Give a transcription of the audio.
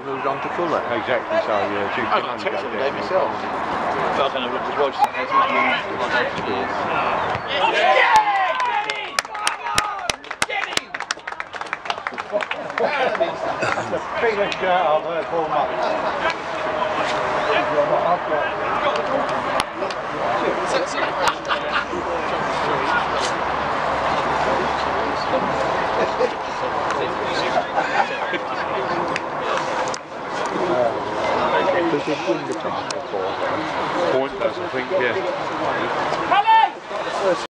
moved on to Fuller. Exactly so, yeah. I got a text from Dave myself. But I don't know what the Roger said. Pick that shirt up there for Does he win the task before? Point does, I think, yeah.